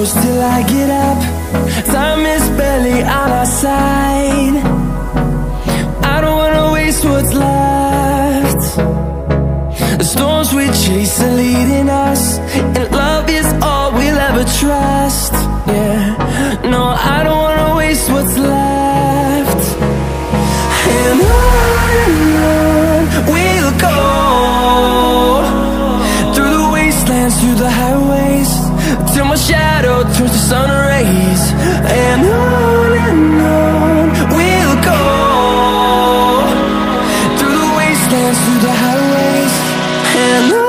close till I get up. Time is barely on our side. I don't wanna waste what's left. The storms we chase are leading us, and love is all we'll ever trust. Yeah, no, I don't wanna waste what's left. And on we'll go, through the wastelands, through the highways, till my shadow turns to sun rays. And on we'll go, through the wastelands, through the highways, and on we'll go.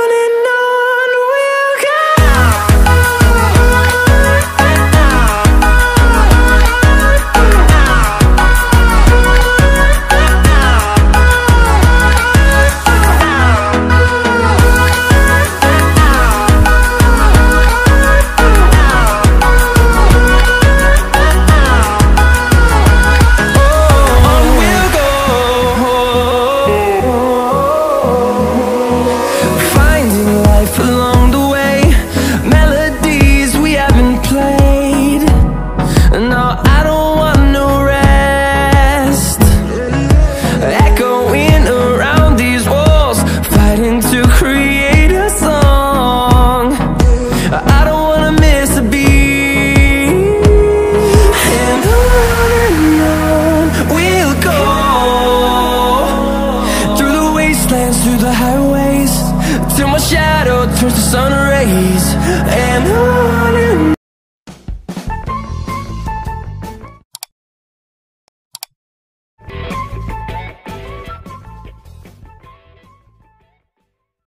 Through the highways, till my shadow turns to sun rays. And on